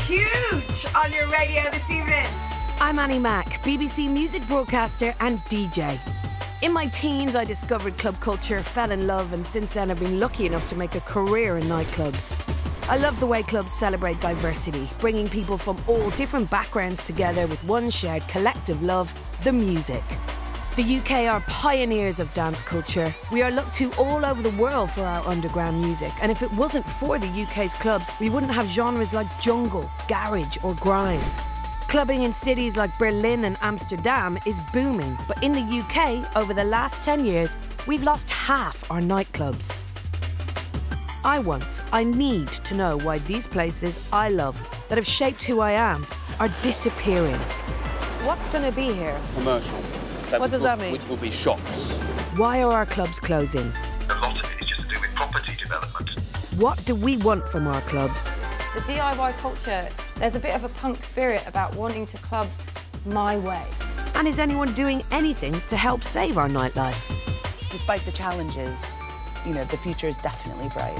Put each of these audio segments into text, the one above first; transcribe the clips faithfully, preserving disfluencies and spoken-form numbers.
huge on your radio this evening. I'm Annie Mack, B B C music broadcaster and D J. In my teens, I discovered club culture, fell in love, and since then I've been lucky enough to make a career in nightclubs. I love the way clubs celebrate diversity, bringing people from all different backgrounds together with one shared collective love, the music. The U K are pioneers of dance culture. We are looked to all over the world for our underground music, and if it wasn't for the U K's clubs, we wouldn't have genres like jungle, garage or grime. Clubbing in cities like Berlin and Amsterdam is booming, but in the U K, over the last ten years, we've lost half our nightclubs. I want, I need to know why these places I love, that have shaped who I am, are disappearing. What's going to be here? Commercial. So what does will, that mean? Which will be shops. Why are our clubs closing? A lot of it is just to do with property development. What do we want from our clubs? The D I Y culture, there's a bit of a punk spirit about wanting to club my way. And is anyone doing anything to help save our nightlife? Despite the challenges, you know, the future is definitely bright.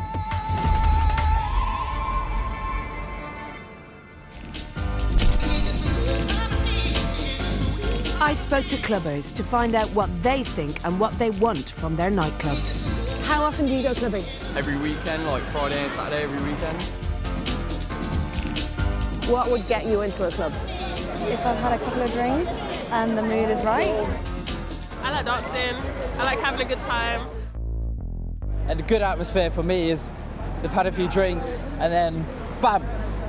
I spoke to clubbers to find out what they think and what they want from their nightclubs. How often do you go clubbing? Every weekend, like Friday and Saturday, every weekend. What would get you into a club? If I've had a couple of drinks and the mood is right. I like dancing, I like having a good time. And the good atmosphere for me is they've had a few drinks and then bam!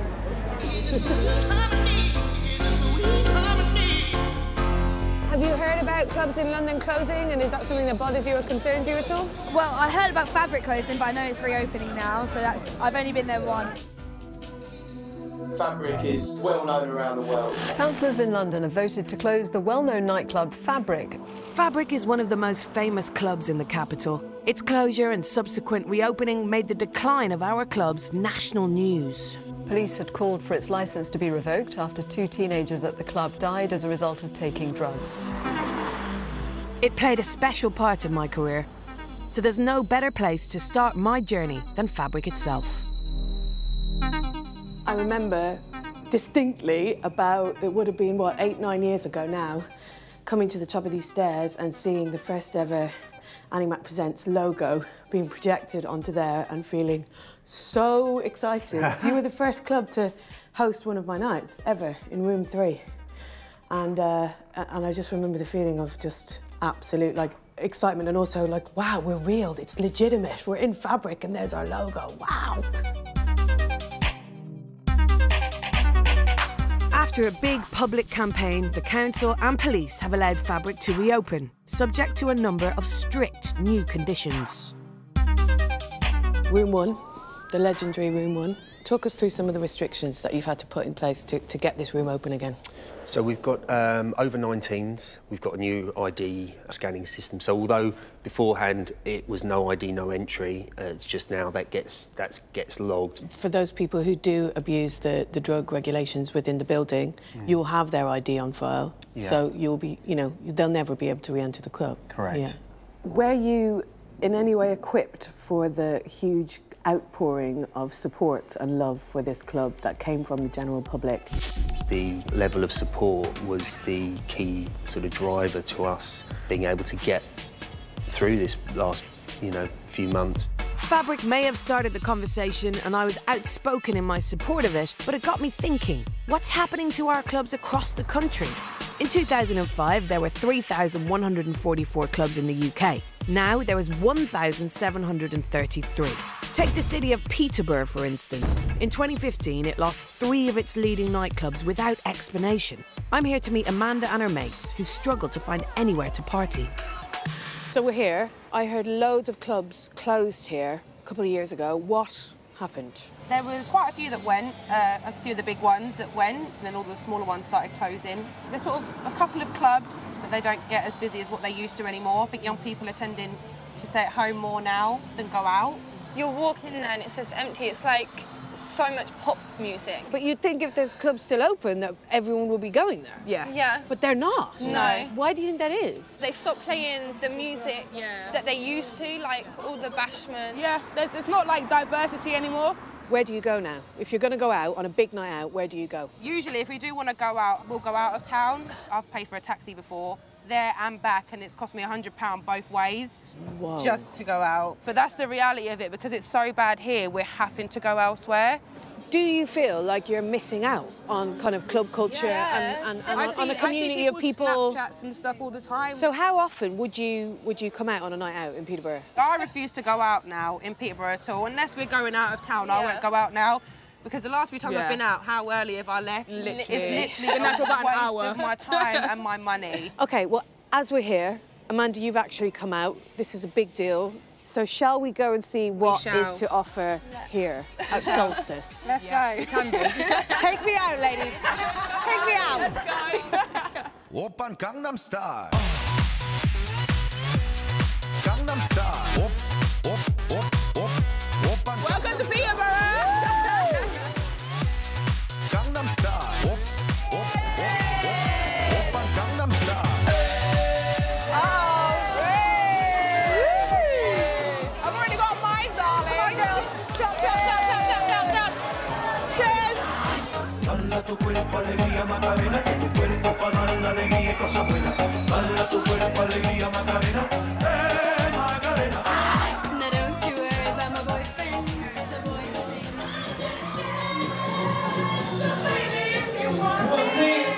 Have you heard about clubs in London closing, and is that something that bothers you or concerns you at all? Well, I heard about Fabric closing, but I know it's reopening now, so that's I've only been there once. Fabric is well known around the world. Councillors in London have voted to close the well-known nightclub Fabric. Fabric is one of the most famous clubs in the capital. Its closure and subsequent reopening made the decline of our clubs national news. Police had called for its licence to be revoked after two teenagers at the club died as a result of taking drugs. It played a special part in my career, so there's no better place to start my journey than Fabric itself. I remember distinctly about, it would have been, what, eight, nine years ago now, coming to the top of these stairs and seeing the first ever Annie Mac Presents logo being projected onto there and feeling so excited. You were the first club to host one of my nights ever in room three. And, uh, and I just remember the feeling of just absolute, like, excitement and also like, wow, we're real, it's legitimate, we're in Fabric and there's our logo, wow. After a big public campaign, the council and police have allowed Fabric to reopen, subject to a number of strict new conditions. Room one, the legendary room one. Talk us through some of the restrictions that you've had to put in place to, to get this room open again. So we've got um, over nineteens, we've got a new I D scanning system. So although beforehand it was no I D, no entry, uh, it's just now that gets, that gets logged. For those people who do abuse the, the drug regulations within the building, mm. you'll have their I D on file. Yeah. So you'll be, you know, they'll never be able to re-enter the club. Correct. Yeah. Were you in any way equipped for the huge outpouring of support and love for this club that came from the general public? The level of support was the key sort of driver to us being able to get through this last, you know, few months. Fabric may have started the conversation and I was outspoken in my support of it, but it got me thinking, what's happening to our clubs across the country? In two thousand five, there were three thousand one hundred forty-four clubs in the U K. Now there is one thousand seven hundred thirty-three. Take the city of Peterborough, for instance. In twenty fifteen, it lost three of its leading nightclubs without explanation. I'm here to meet Amanda and her mates, who struggle to find anywhere to party. So we're here. I heard loads of clubs closed here a couple of years ago. What happened? There was quite a few that went, uh, a few of the big ones that went, and then all the smaller ones started closing. There's sort of a couple of clubs, but they don't get as busy as what they used to anymore. I think young people are tending to stay at home more now than go out. You're walking in there and it's just empty. It's like so much pop music. But you'd think if there's clubs still open that everyone will be going there. Yeah. Yeah. But they're not. No. Why do you think that is? They stopped playing the music yeah. that they used to, like all the bashment. Yeah, there's, there's not like diversity anymore. Where do you go now? If you're going to go out on a big night out, where do you go? Usually, if we do want to go out, we'll go out of town. I've paid for a taxi before, there and back, and it's cost me one hundred pounds both ways. Whoa. Just to go out. But that's the reality of it, because it's so bad here, we're having to go elsewhere. Do you feel like you're missing out on kind of club culture Yes. and, and, and I on, see, on a community I see of people? Snapchats and stuff all the time. So how often would you would you come out on a night out in Peterborough? I refuse to go out now in Peterborough at all. Unless we're going out of town, I won't go out now. Because the last few times Yeah. I've been out, how early have I left? Literally. It's literally Been out for about a an waste hour. of my time and my money. OK, well, as we're here, Amanda, you've actually come out. This is a big deal. So shall we go and see what shall. is to offer here at Solstice? Let's Yeah, go. we can do. Take me out, ladies. Take me out. Let's go. Oppan Gangnam Style. Gangnam Style. Op, op, op, op. Oppan Welcome to Peterborough. Gangnam Style. Op, op, op, op. Oppan Gangnam Style. I've already got mine, darling. Come on, girls. Jump, jump, jump, jump, jump, jump, jump. Cheers. Dala tu cuerpo alegría Macarena, que tu cuerpo para dar la alegría y cosas buenas. Dala tu cuerpo alegría Macarena, eh Macarena. No, don't you worry about my boyfriend. The boyfriend. Baby, if you want me,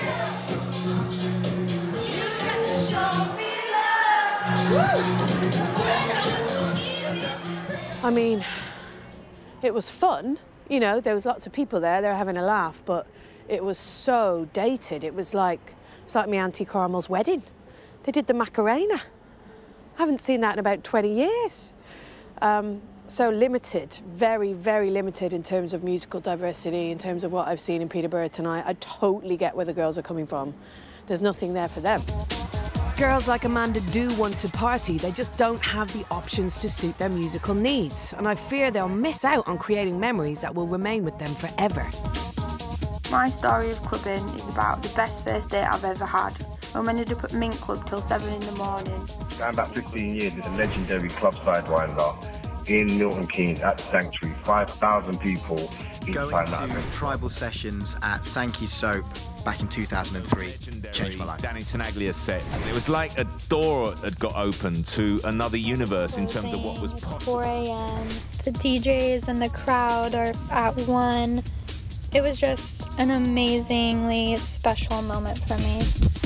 you got to show me love. I mean, it was fun. You know, there was lots of people there. They were having a laugh, but it was so dated. It was like, it's like my Auntie Carmel's wedding. They did the Macarena. I haven't seen that in about twenty years. Um, so limited, very, very limited in terms of musical diversity, in terms of what I've seen in Peterborough tonight. I totally get where the girls are coming from. There's nothing there for them. Girls like Amanda do want to party, they just don't have the options to suit their musical needs. And I fear they'll miss out on creating memories that will remain with them forever. My story of clubbing is about the best first date I've ever had. I ended up at Mint Club till seven in the morning. Going back fifteen years, it's a legendary club sidewinder in Milton Keynes at the Sanctuary. five thousand people each Going time that to event. tribal sessions at Sankey Soap back in two thousand three changed my life. Danny Tenaglia sets. It was like a door had got opened to another universe in terms of what was possible. four A M The D Js and the crowd are at one. It was just an amazingly special moment for me.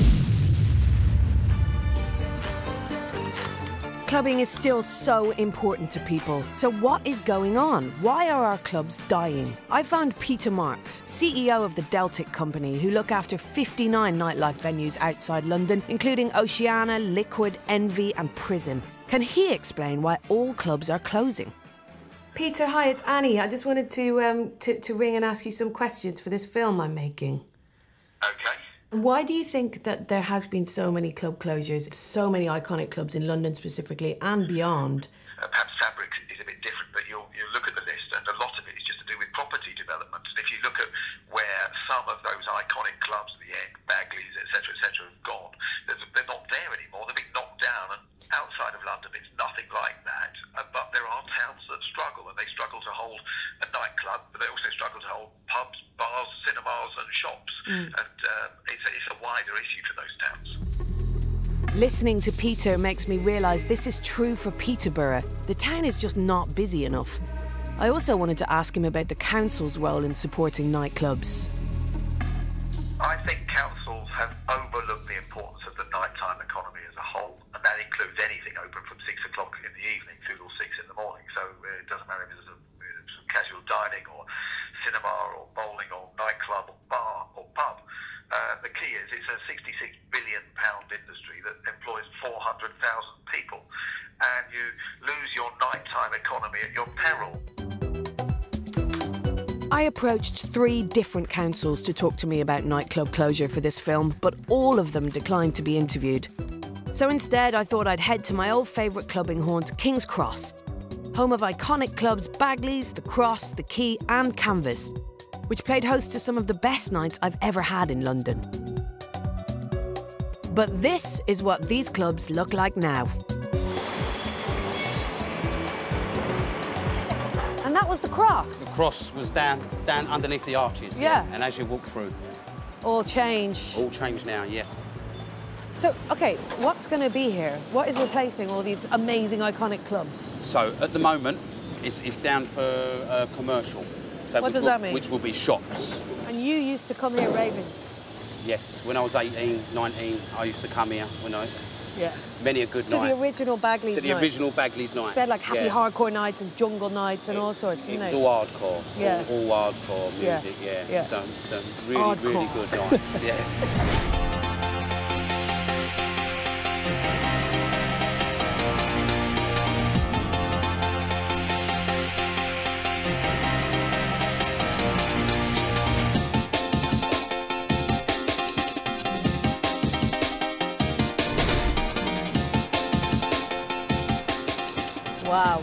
Clubbing is still so important to people. So what is going on? Why are our clubs dying? I found Peter Marks, C E O of the Deltic Company, who look after fifty-nine nightlife venues outside London, including Oceana, Liquid, Envy and Prism. Can he explain why all clubs are closing? Peter, hi, it's Annie. I just wanted to, um, to, to ring and ask you some questions for this film I'm making. Okay. Why do you think that there has been so many club closures, so many iconic clubs in London specifically and beyond? Uh, perhaps fabric is a bit different, but you'll, you look at the list and a lot of it is just to do with property development. And if you look at where some of those iconic clubs, the Egg, Bagleys, et cetera, et cetera, have gone, they're, they're not there anymore. They've been knocked down. And outside of London, it's nothing like that. Uh, but there are towns that struggle, and they struggle to hold a nightclub, but they also struggle to hold pubs, bars, cinemas and shops. Mm. And um, it's, a, it's a wider issue for those towns. Listening to Peter makes me realise this is true for Peterborough. The town is just not busy enough. I also wanted to ask him about the council's role in supporting nightclubs. I think councils have overlooked the importance of the nighttime economy as a whole, and that includes anything open from six o'clock in the evening through till six in the morning. So uh, it doesn't matter if it's a, it's a casual dining or cinema or bowling or nightclub or bar or pub. Uh, the key is it's a sixty-six billion pound industry that employs four hundred thousand people, and you lose your nighttime economy at your peril. I approached three different councils to talk to me about nightclub closure for this film, but all of them declined to be interviewed. So instead, I thought I'd head to my old favourite clubbing haunt, King's Cross, home of iconic clubs Bagley's, The Cross, The Key and Canvas, which played host to some of the best nights I've ever had in London. But this is what these clubs look like now. And that was the cross? The cross was down, down underneath the arches. Yeah. And as you walk through. All changed. All changed now, yes. So, OK, what's going to be here? What is replacing all these amazing, iconic clubs? So, at the moment, it's, it's down for uh, commercial. So what does will, that mean? Which will be shops. And you used to come here raving? Yes, when I was eighteen, nineteen, I used to come here when I... Yeah. Many a good to night. To the original Bagley's To the nights. original Bagley's nights. They had like happy yeah. hardcore nights and jungle nights and it, all sorts, it didn't was they? all hardcore. Yeah. All, all hardcore music, yeah. yeah. yeah. Some, some really, hardcore. really good nights, yeah. Wow.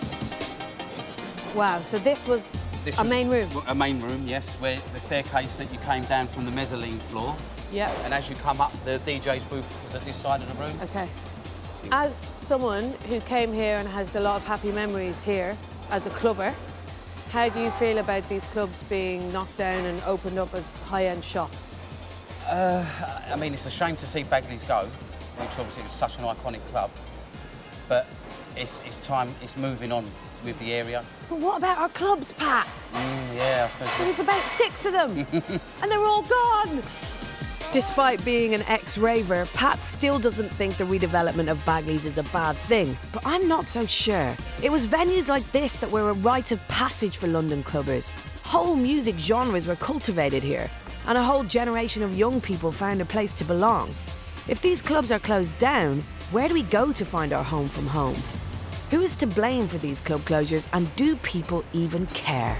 Wow, so this was this a was main room? A main room, yes, where the staircase that you came down from the mezzanine floor. Yeah. And as you come up, the D J's booth was at this side of the room. OK. As someone who came here and has a lot of happy memories here as a clubber, how do you feel about these clubs being knocked down and opened up as high-end shops? Uh, I mean, it's a shame to see Bagley's go, which obviously was such an iconic club. But it's, it's time, it's moving on with the area. But what about our clubs, Pat? Mm, yeah, I suppose. There was about six of them, and they're all gone. Despite being an ex-raver, Pat still doesn't think the redevelopment of Bagley's is a bad thing. But I'm not so sure. It was venues like this that were a rite of passage for London clubbers. Whole music genres were cultivated here, and a whole generation of young people found a place to belong. If these clubs are closed down, where do we go to find our home from home? Who is to blame for these club closures, and do people even care?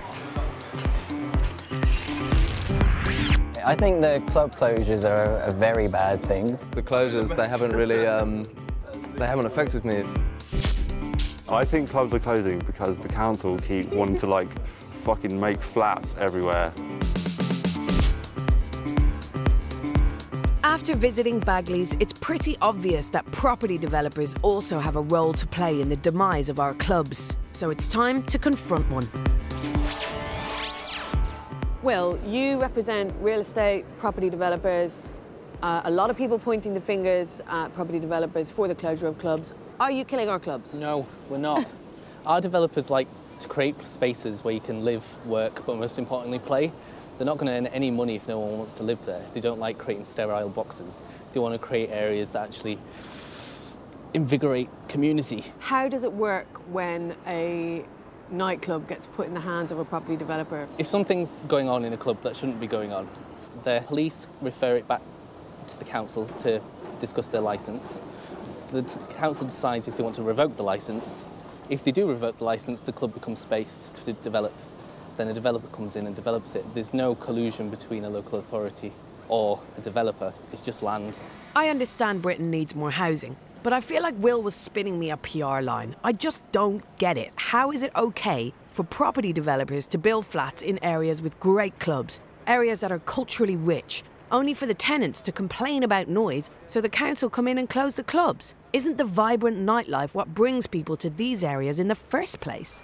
I think the club closures are a very bad thing. The closures, they haven't really, um, they haven't affected me. I think clubs are closing because the council keep wanting to, like, fucking make flats everywhere. After visiting Bagley's, it's pretty obvious that property developers also have a role to play in the demise of our clubs. So it's time to confront one. Will, you represent real estate, property developers, uh, a lot of people pointing the fingers at property developers for the closure of clubs. Are you killing our clubs? No, we're not. Our developers like to create spaces where you can live, work, but most importantly, play. They're not going to earn any money if no one wants to live there. They don't like creating sterile boxes. They want to create areas that actually invigorate community. How does it work when a nightclub gets put in the hands of a property developer? If something's going on in a club that shouldn't be going on, the police refer it back to the council to discuss their licence. The council decides if they want to revoke the licence. If they do revoke the licence, the club becomes space to develop. Then a developer comes in and develops it. There's no collusion between a local authority or a developer. It's just land. I understand Britain needs more housing, but I feel like Will was spinning me a P R line. I just don't get it. How is it okay for property developers to build flats in areas with great clubs, areas that are culturally rich, only for the tenants to complain about noise so the council come in and close the clubs? Isn't the vibrant nightlife what brings people to these areas in the first place?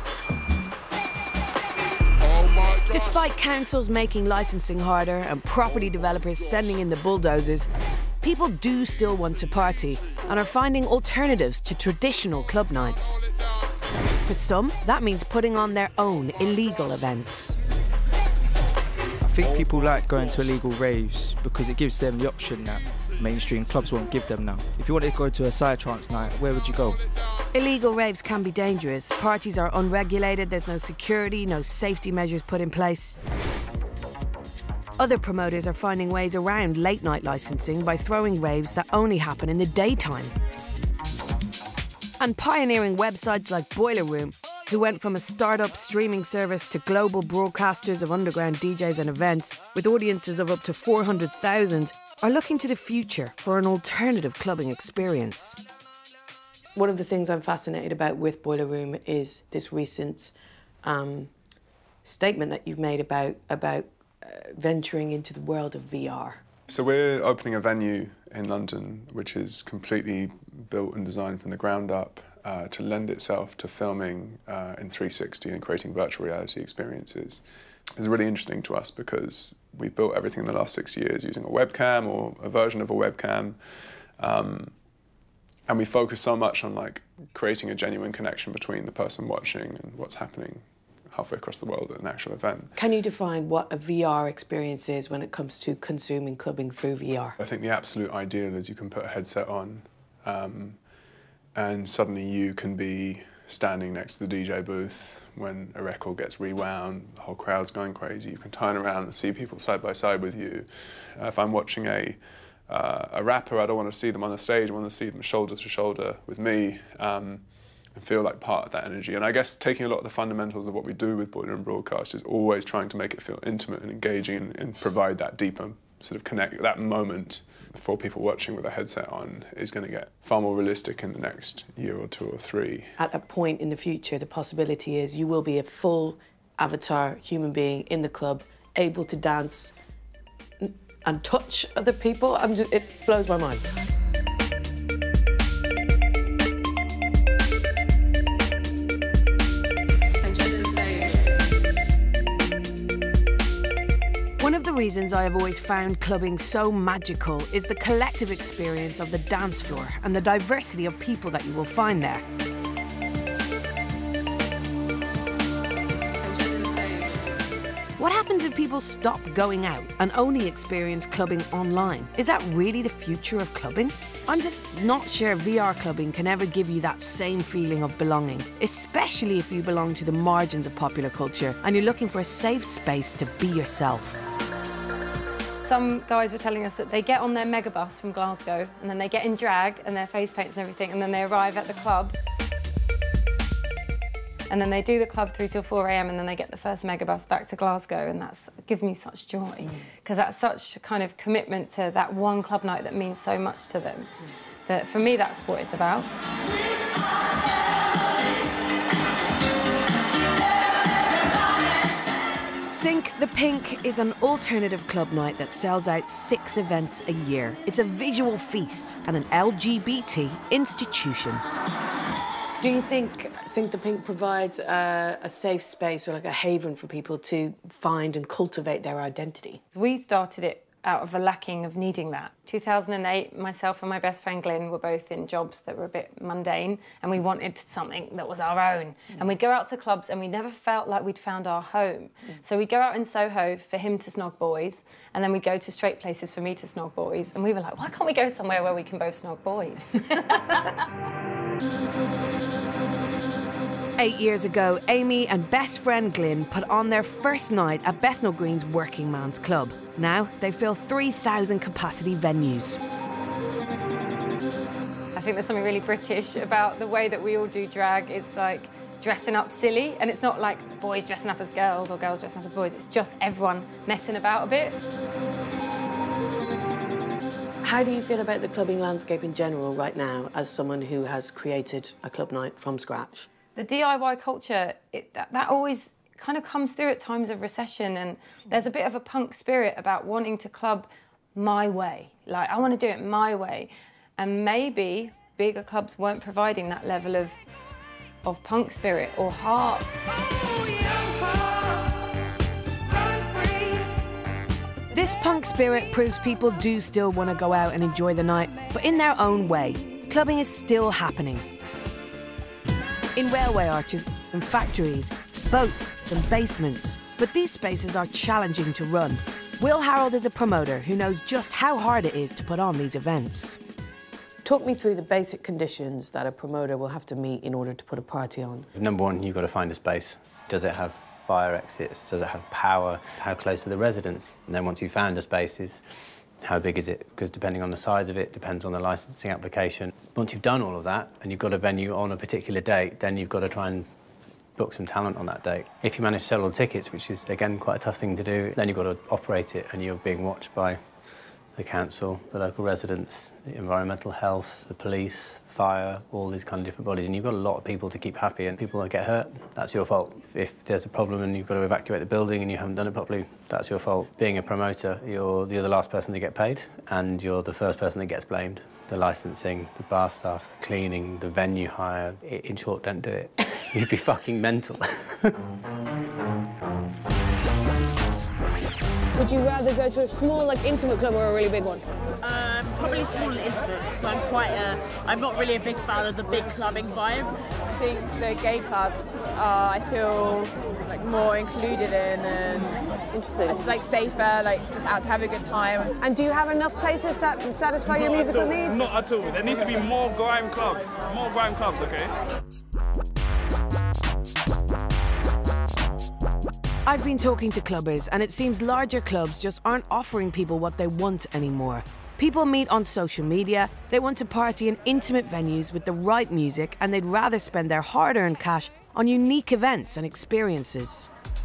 Despite councils making licensing harder and property developers sending in the bulldozers, people do still want to party and are finding alternatives to traditional club nights. For some, that means putting on their own illegal events. I think people like going to illegal raves because it gives them the option that mainstream clubs won't give them now. If you wanted to go to a psytrance night, where would you go? Illegal raves can be dangerous. Parties are unregulated, there's no security, no safety measures put in place. Other promoters are finding ways around late-night licensing by throwing raves that only happen in the daytime. And pioneering websites like Boiler Room, who went from a start-up streaming service to global broadcasters of underground D Js and events with audiences of up to four hundred thousand, are looking to the future for an alternative clubbing experience. One of the things I'm fascinated about with Boiler Room is this recent um, statement that you've made about, about uh, venturing into the world of V R. So we're opening a venue in London which is completely built and designed from the ground up, uh, to lend itself to filming uh, in three sixty and creating virtual reality experiences is really interesting to us because we've built everything in the last six years using a webcam or a version of a webcam. Um, and we focus so much on like creating a genuine connection between the person watching and what's happening halfway across the world at an actual event. Can you define what a V R experience is when it comes to consuming clubbing through V R? I think the absolute ideal is you can put a headset on um, and suddenly you can be standing next to the D J booth when a record gets rewound, the whole crowd's going crazy. You can turn around and see people side by side with you. Uh, if I'm watching a, uh, a rapper, I don't want to see them on the stage, I want to see them shoulder to shoulder with me. Um, and feel like part of that energy. And I guess taking a lot of the fundamentals of what we do with Boiler and Broadcast is always trying to make it feel intimate and engaging and, and provide that deeper sort of connect, that moment for people watching with a headset on is going to get far more realistic in the next year or two or three. At a point in the future, the possibility is you will be a full avatar human being in the club, able to dance and touch other people. I'm just, it blows my mind. One of the reasons I have always found clubbing so magical is the collective experience of the dance floor and the diversity of people that you will find there. What happens if people stop going out and only experience clubbing online? Is that really the future of clubbing? I'm just not sure V R clubbing can ever give you that same feeling of belonging, especially if you belong to the margins of popular culture and you're looking for a safe space to be yourself. Some guys were telling us that they get on their megabus from Glasgow and then they get in drag and their face paints and everything, and then they arrive at the club and then they do the club through till four A M and then they get the first megabus back to Glasgow, and that's gives me such joy because mm. that's such kind of commitment to that one club night that means so much to them. Mm. That for me, that's what it's about. Sink the Pink is an alternative club night that sells out six events a year. It's a visual feast and an L G B T institution. Do you think Sink the Pink provides a, a safe space or like a haven for people to find and cultivate their identity? We started it out of a lacking of needing that. two thousand eight, myself and my best friend Glyn were both in jobs that were a bit mundane, and we wanted something that was our own. Mm. And we'd go out to clubs and we never felt like we'd found our home. Mm. So we'd go out in Soho for him to snog boys, and then we'd go to straight places for me to snog boys. And we were like, why can't we go somewhere where we can both snog boys? Eight years ago, Amy and best friend Glyn put on their first night at Bethnal Green's Working Man's Club. Now they fill three thousand capacity venues. I think there's something really British about the way that we all do drag. It's like dressing up silly, and it's not like boys dressing up as girls or girls dressing up as boys. It's just everyone messing about a bit. How do you feel about the clubbing landscape in general right now as someone who has created a club night from scratch? The D I Y culture, it, that, that always kind of comes through at times of recession, and there's a bit of a punk spirit about wanting to club my way. Like, I want to do it my way. And maybe bigger clubs weren't providing that level of, of punk spirit or heart. This punk spirit proves people do still want to go out and enjoy the night, but in their own way. Clubbing is still happening. In railway arches and factories, boats and basements. But these spaces are challenging to run. Will Harold is a promoter who knows just how hard it is to put on these events. Talk me through the basic conditions that a promoter will have to meet in order to put a party on. Number one, you've got to find a space. Does it have fire exits? Does it have power? How close are the residents? And then once you've found a space, how big is it? Because depending on the size of it, depends on the licensing application. Once you've done all of that and you've got a venue on a particular date, then you've got to try and book some talent on that date. If you manage to sell all the tickets, which is, again, quite a tough thing to do, then you've got to operate it, and you're being watched by the council, the local residents, the environmental health, the police, fire, all these kind of different bodies, and you've got a lot of people to keep happy, and people that get hurt, that's your fault. If there's a problem and you've got to evacuate the building and you haven't done it properly, that's your fault. Being a promoter, you're, you're the last person to get paid, and you're the first person that gets blamed. the licensing, the bar staff, the cleaning, the venue hire. In short, don't do it. You'd be fucking mental. Would you rather go to a small, like, intimate club or a really big one? Um, probably small and intimate, because I'm quite a... I'm not really a big fan of the big clubbing vibe. I think the gay clubs are, I feel, like, more included in, and Interesting. It's, like, safer, like, just out to have a good time. And do you have enough places that satisfy your Not musical at all. needs? Not at all. There needs to be more grime clubs. More grime clubs, okay? I've been talking to clubbers, and it seems larger clubs just aren't offering people what they want anymore. People meet on social media, they want to party in intimate venues with the right music, and they'd rather spend their hard-earned cash on unique events and experiences.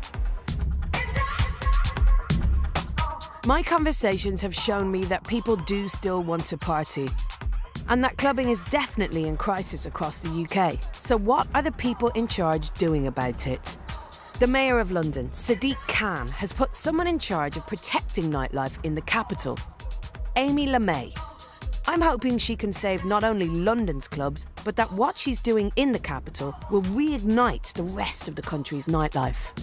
My conversations have shown me that people do still want to party, and that clubbing is definitely in crisis across the U K. So what are the people in charge doing about it? The Mayor of London, Sadiq Khan, has put someone in charge of protecting nightlife in the capital, Amy LeMay. I'm hoping she can save not only London's clubs, but that what she's doing in the capital will reignite the rest of the country's nightlife.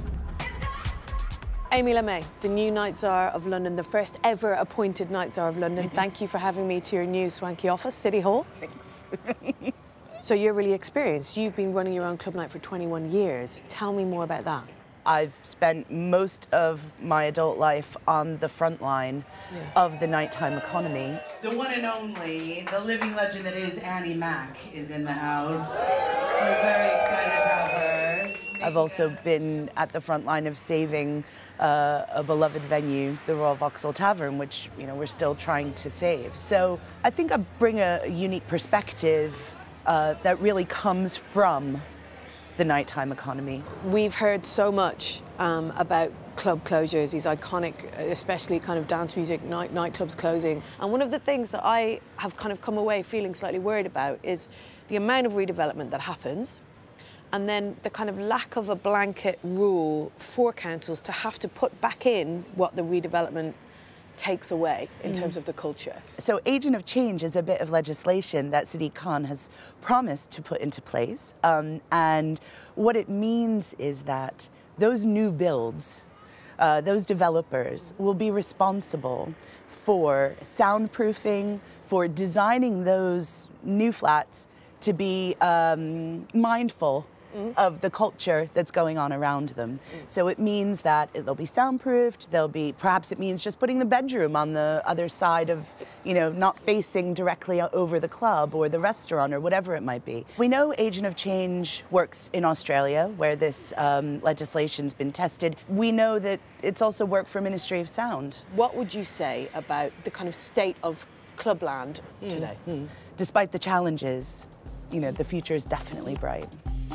Amy LeMay, the new Night Czar of London, the first ever appointed Night Czar of London. Thank you for having me to your new swanky office, City Hall. Thanks. So you're really experienced. You've been running your own club night for twenty-one years. Tell me more about that. I've spent most of my adult life on the front line yeah. of the nighttime economy. The one and only, the living legend that is Annie Mac is in the house. We're very excited to have her. I've also been at the front line of saving uh, a beloved venue, the Royal Vauxhall Tavern, which, you know, we're still trying to save. So I think I bring a unique perspective uh, that really comes from the nighttime economy. We've heard so much um, about club closures, these iconic, especially kind of dance music night nightclubs closing. And one of the things that I have kind of come away feeling slightly worried about is the amount of redevelopment that happens, and then the kind of lack of a blanket rule for councils to have to put back in what the redevelopment takes away in mm. terms of the culture. So Agent of Change is a bit of legislation that Sadiq Khan has promised to put into place. Um, and what it means is that those new builds, uh, those developers will be responsible for soundproofing, for designing those new flats to be um, mindful Mm. of the culture that's going on around them. Mm. So it means that they'll be soundproofed, they'll be, perhaps it means just putting the bedroom on the other side of, you know, not facing directly over the club or the restaurant or whatever it might be. We know Agent of Change works in Australia, where this um, legislation's been tested. We know that it's also worked for Ministry of Sound. What would you say about the kind of state of clubland mm. today? Mm. Despite the challenges, you know, the future is definitely bright.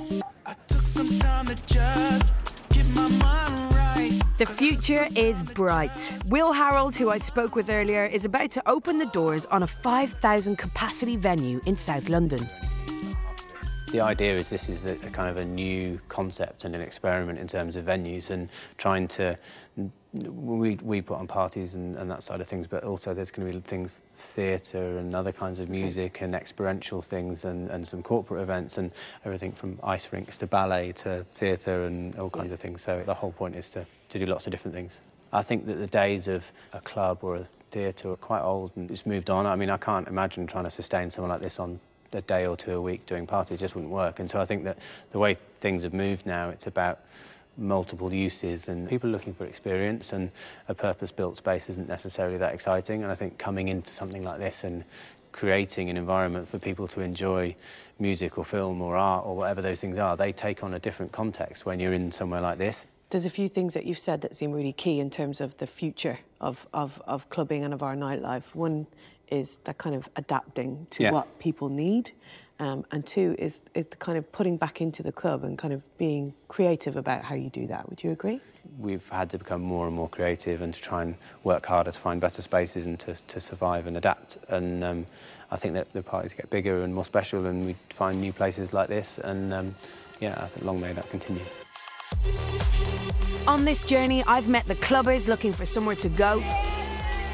Some time to just get my mind right. The future is bright. Will Harold, who I spoke with earlier, is about to open the doors on a five thousand capacity venue in South London. The idea is this is a, a kind of a new concept and an experiment in terms of venues, and trying to, we, we put on parties and, and that side of things, but also there's going to be things, theatre and other kinds of music and experiential things, and, and some corporate events, and everything from ice rinks to ballet to theatre and all kinds of things. So the whole point is to, to do lots of different things. I think that the days of a club or a theatre are quite old and it's moved on. I mean, I can't imagine trying to sustain something like this on a day or two a week doing parties. Just wouldn't work. And so I think that the way things have moved now, it's about multiple uses, and people are looking for experience, and a purpose-built space isn't necessarily that exciting. And I think coming into something like this and creating an environment for people to enjoy music or film or art or whatever those things are, they take on a different context when you're in somewhere like this. There's a few things that you've said that seem really key in terms of the future of, of, of clubbing and of our nightlife. One is that kind of adapting to yeah. what people need. Um, and two is, is the kind of putting back into the club and kind of being creative about how you do that. Would you agree? We've had to become more and more creative and to try and work harder to find better spaces and to, to survive and adapt. And um, I think that the parties get bigger and more special, and we find new places like this. And um, yeah, I think long may that continue. On this journey, I've met the clubbers looking for somewhere to go,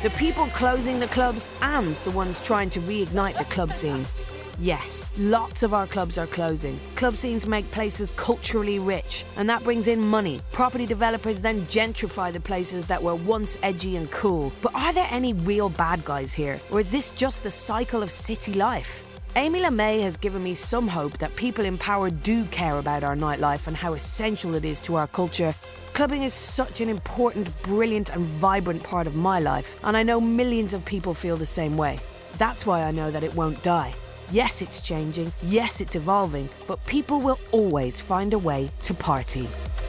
The people closing the clubs and the ones trying to reignite the club scene. Yes, lots of our clubs are closing. Club scenes make places culturally rich, and that brings in money. Property developers then gentrify the places that were once edgy and cool. But are there any real bad guys here, or is this just the cycle of city life? Amy LeMay has given me some hope that people in power do care about our nightlife and how essential it is to our culture. Clubbing is such an important, brilliant and vibrant part of my life, and I know millions of people feel the same way. That's why I know that it won't die. Yes, it's changing, yes, it's evolving, but people will always find a way to party.